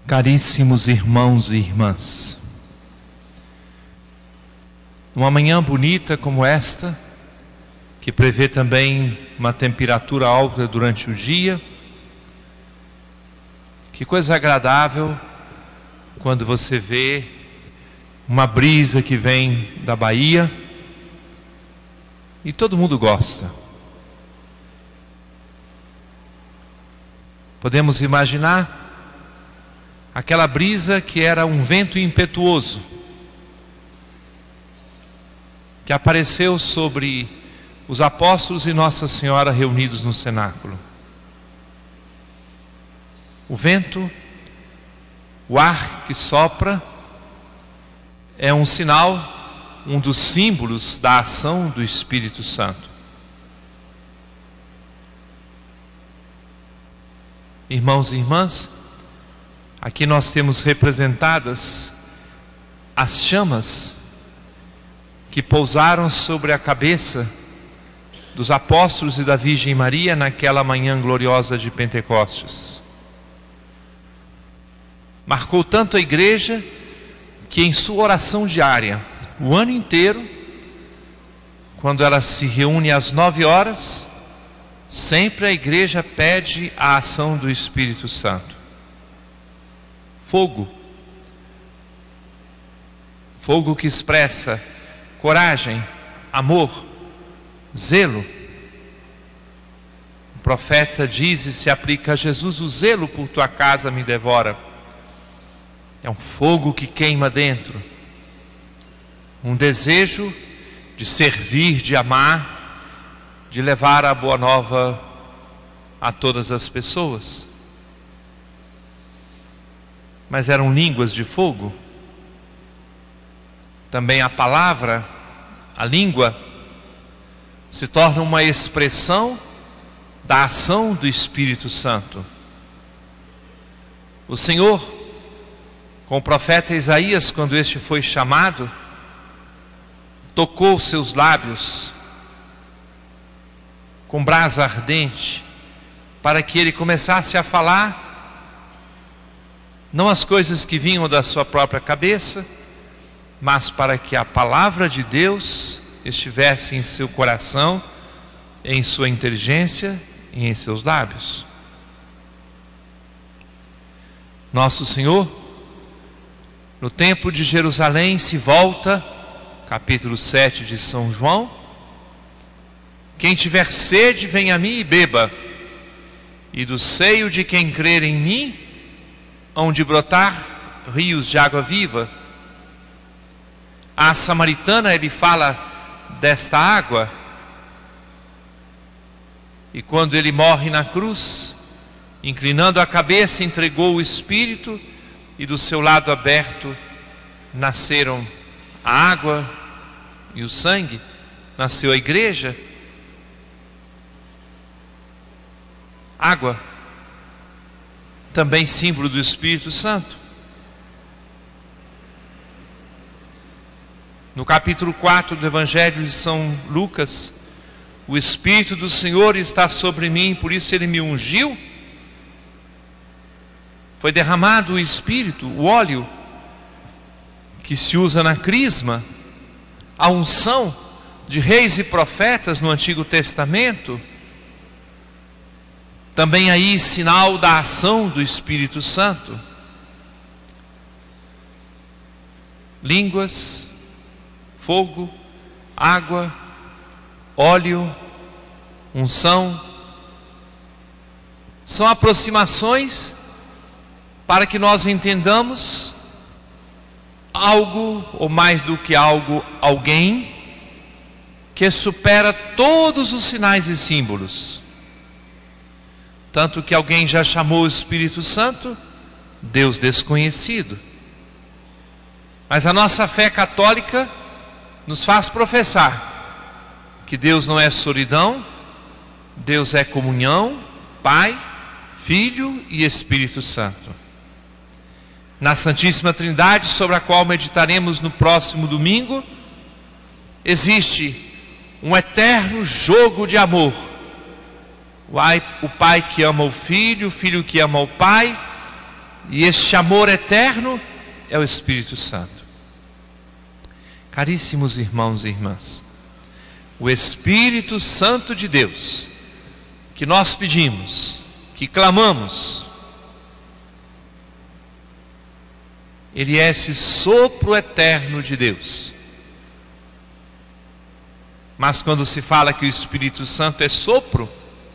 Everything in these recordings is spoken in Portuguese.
Caríssimos irmãos e irmãs, numa manhã bonita como esta, que prevê também uma temperatura alta durante o dia, que coisa agradável quando você vê uma brisa que vem da Bahia e todo mundo gosta. Podemos imaginar aquela brisa que era um vento impetuoso, que apareceu sobre os apóstolos e Nossa Senhora reunidos no cenáculo. O vento, o ar que sopra, é um sinal, um dos símbolos da ação do Espírito Santo. Irmãos e irmãs, aqui nós temos representadas as chamas que pousaram sobre a cabeça dos apóstolos e da Virgem Maria naquela manhã gloriosa de Pentecostes. Marcou tanto a igreja que em sua oração diária, o ano inteiro, quando ela se reúne às 9h, sempre a igreja pede a ação do Espírito Santo. Fogo. Fogo que expressa coragem, amor, zelo. O profeta diz e se aplica a Jesus: o zelo por tua casa me devora. É um fogo que queima dentro, um desejo de servir, de amar, de levar a boa nova a todas as pessoas. Mas eram línguas de fogo. Também a palavra, a língua, se torna uma expressão da ação do Espírito Santo. O Senhor, com o profeta Isaías, quando este foi chamado, tocou seus lábios com brasa ardente, para que ele começasse a falar, não as coisas que vinham da sua própria cabeça, mas para que a palavra de Deus estivesse em seu coração, em sua inteligência e em seus lábios. Nosso Senhor, no templo de Jerusalém, se volta, capítulo 7 de São João: quem tiver sede, venha a mim e beba, e do seio de quem crer em mim, hão de brotar rios de água viva. À samaritana ele fala desta água, e quando ele morre na cruz, inclinando a cabeça, entregou o Espírito, e do seu lado aberto nasceram a água e o sangue, nasceu a igreja. Água, também símbolo do Espírito Santo. No capítulo 4 do Evangelho de São Lucas: o Espírito do Senhor está sobre mim, por isso Ele me ungiu. Foi derramado o Espírito, o óleo que se usa na crisma, a unção de reis e profetas no Antigo Testamento. Também aí sinal da ação do Espírito Santo. Línguas, fogo, água, óleo, unção, são aproximações para que nós entendamos algo, ou mais do que algo, alguém que supera todos os sinais e símbolos. Tanto que alguém já chamou o Espírito Santo Deus desconhecido. Mas a nossa fé católica nos faz professar que Deus não é solidão, Deus é comunhão, Pai, Filho e Espírito Santo. Na Santíssima Trindade, sobre a qual meditaremos no próximo domingo, existe um eterno jogo de amor. O Pai que ama o Filho que ama o Pai, E este amor eterno é o Espírito Santo. Caríssimos irmãos e irmãs, o Espírito Santo de Deus, que nós pedimos, que clamamos, ele é esse sopro eterno de Deus. Mas quando se fala que o Espírito Santo é sopro,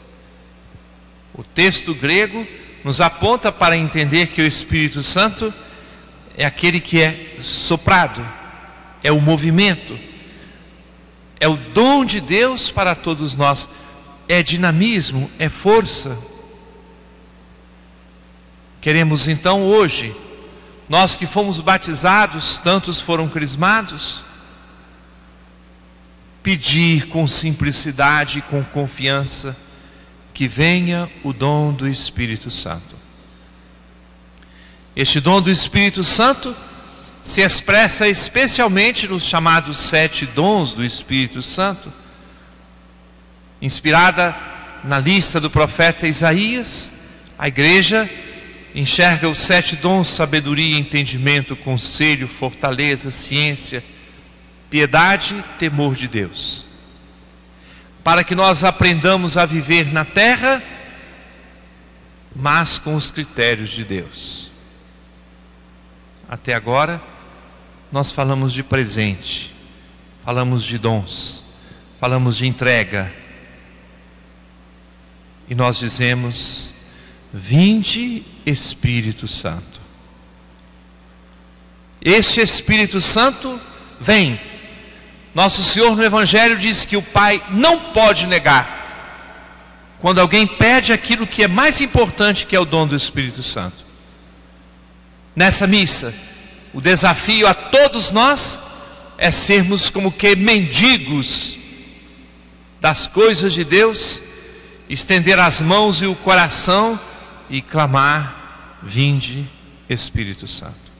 o texto grego nos aponta para entender que o Espírito Santo é aquele que é soprado, é o movimento, é o dom de Deus para todos nós, é dinamismo, é força. Queremos então hoje, nós que fomos batizados, tantos foram crismados, pedir com simplicidade e com confiança que venha o dom do Espírito Santo. Este dom do Espírito Santo se expressa especialmente nos chamados 7 dons do Espírito Santo, inspirada na lista do profeta Isaías. A igreja enxerga os 7 dons: sabedoria, entendimento, conselho, fortaleza, ciência, piedade e temor de Deus, para que nós aprendamos a viver na terra, mas com os critérios de Deus. Até agora nós falamos de presente, falamos de dons, falamos de entrega, e nós dizemos: vinde Espírito Santo. Este Espírito Santo vem. Nosso Senhor no Evangelho diz que o Pai não pode negar quando alguém pede aquilo que é mais importante, que é o dom do Espírito Santo. Nessa missa, o desafio a todos nós é sermos como que mendigos das coisas de Deus, estender as mãos e o coração e clamar: vinde Espírito Santo.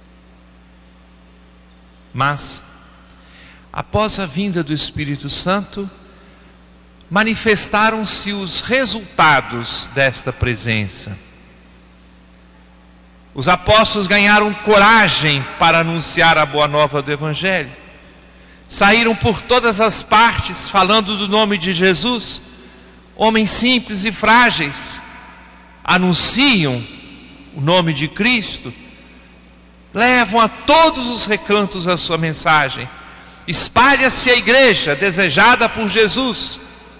Mas após a vinda do Espírito Santo, manifestaram-se os resultados desta presença. Os apóstolos ganharam coragem para anunciar a boa nova do Evangelho. Saíram por todas as partes falando do nome de Jesus. Homens simples e frágeis anunciam o nome de Cristo, levam a todos os recantos a sua mensagem. Espalha-se a igreja desejada por Jesus.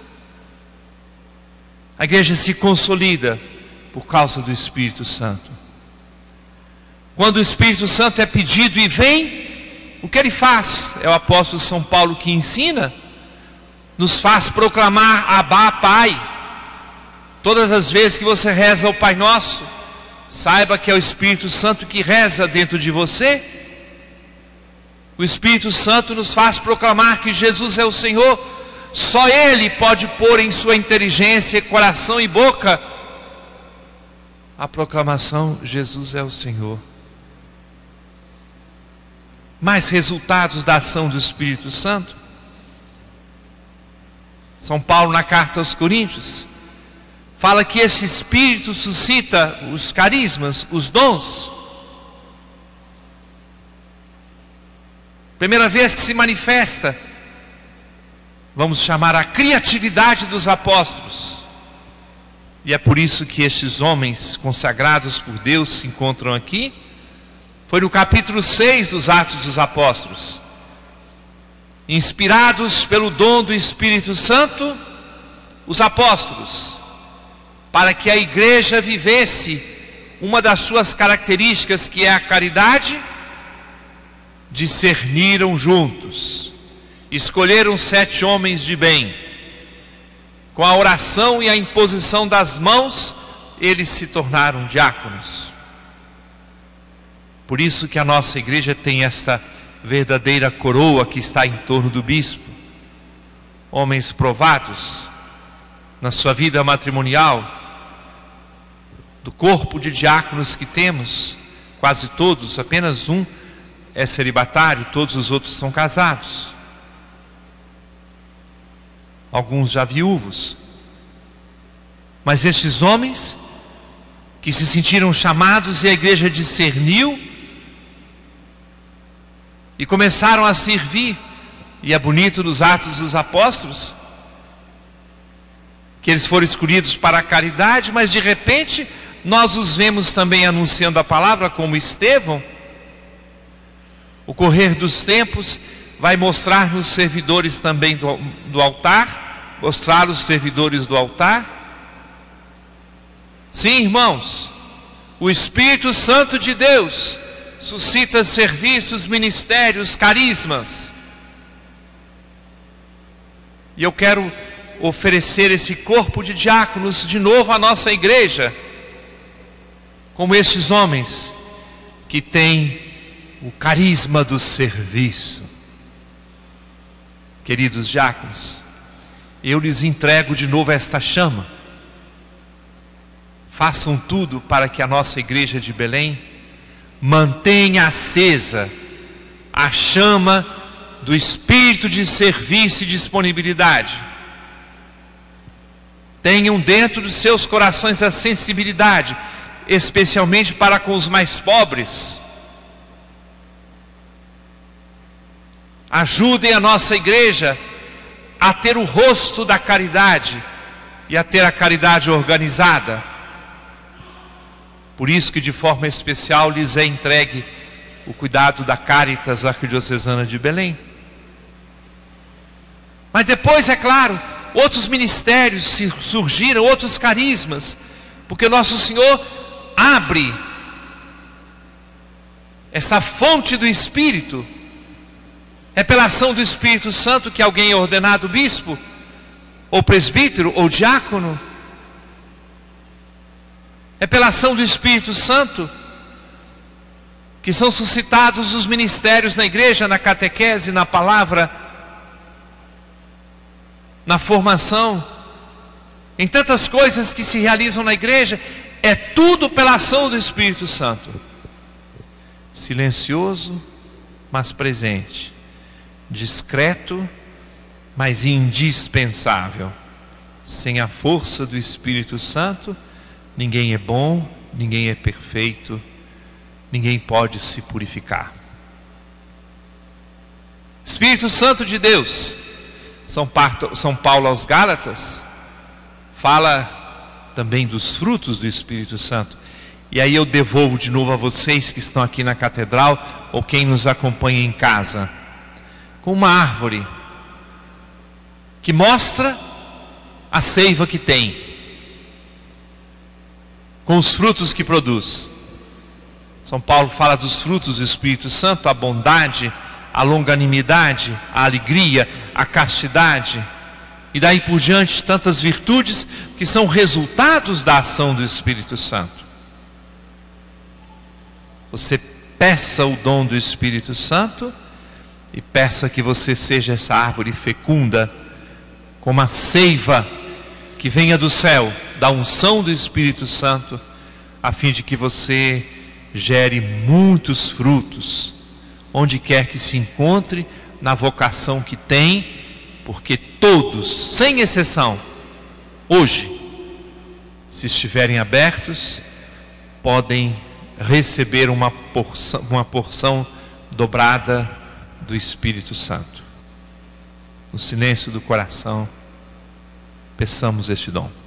A igreja se consolida por causa do Espírito Santo. Quando o Espírito Santo é pedido e vem, o que ele faz? É o apóstolo São Paulo que ensina, nos faz proclamar: Abá, Pai. Todas as vezes que você reza o Pai Nosso, saiba que é o Espírito Santo que reza dentro de você. O Espírito Santo nos faz proclamar que Jesus é o Senhor. Só Ele pode pôr em sua inteligência, coração e boca a proclamação: Jesus é o Senhor. Mais resultados da ação do Espírito Santo. São Paulo, na carta aos Coríntios, fala que esse Espírito suscita os carismas, os dons. Primeira vez que se manifesta, vamos chamar a criatividade dos apóstolos. E é por isso que estes homens consagrados por Deus se encontram aqui. Foi no capítulo 6 dos Atos dos Apóstolos. Inspirados pelo dom do Espírito Santo, os apóstolos, para que a igreja vivesse uma das suas características, que é a caridade, discerniram juntos, escolheram 7 homens de bem. Com a oração e a imposição das mãos, eles se tornaram diáconos. Por isso que a nossa igreja tem esta verdadeira coroa que está em torno do bispo. Homens provados na sua vida matrimonial. Do corpo de diáconos que temos, quase todos, apenas um é celibatário, todos os outros são casados. Alguns já viúvos. Mas estes homens que se sentiram chamados e a igreja discerniu e começaram a servir. E é bonito nos Atos dos Apóstolos que eles foram escolhidos para a caridade, mas de repente nós os vemos também anunciando a palavra, como Estevão. O correr dos tempos vai mostrar nos servidores também do altar, mostrar os servidores do altar. Sim, irmãos, o Espírito Santo de Deus suscita serviços, ministérios, carismas. E eu quero oferecer esse corpo de diáconos de novo à nossa igreja, como estes homens que têm o carisma do serviço. Queridos diáconos, eu lhes entrego de novo esta chama. Façam tudo para que a nossa igreja de Belém mantenha acesa a chama do espírito de serviço e disponibilidade. Tenham dentro dos seus corações a sensibilidade, especialmente para com os mais pobres. Ajudem a nossa igreja a ter o rosto da caridade e a ter a caridade organizada. Por isso que de forma especial lhes é entregue o cuidado da Caritas Arquidiocesana de Belém. Mas depois, é claro, outros ministérios surgiram, outros carismas, porque Nosso Senhor abre esta fonte do Espírito. É pela ação do Espírito Santo que alguém é ordenado bispo, ou presbítero, ou diácono. É pela ação do Espírito Santo que são suscitados os ministérios na igreja, na catequese, na palavra, na formação, em tantas coisas que se realizam na igreja. É tudo pela ação do Espírito Santo, silencioso, mas presente, discreto, mas indispensável. Sem a força do Espírito Santo, ninguém é bom, ninguém é perfeito, ninguém pode se purificar. Espírito Santo de Deus. São Paulo aos Gálatas fala também dos frutos do Espírito Santo. E aí eu devolvo de novo a vocês que estão aqui na catedral, ou quem nos acompanha em casa, com uma árvore que mostra a seiva que tem, com os frutos que produz. São Paulo fala dos frutos do Espírito Santo: a bondade, a longanimidade, a alegria, a castidade, e daí por diante tantas virtudes que são resultados da ação do Espírito Santo. Você peça o dom do Espírito Santo e peça que você seja essa árvore fecunda, como a seiva que venha do céu, da unção do Espírito Santo, a fim de que você gere muitos frutos, onde quer que se encontre, na vocação que tem, porque todos, sem exceção, hoje, se estiverem abertos, podem receber uma porção dobrada do Espírito Santo. No silêncio do coração, peçamos este dom.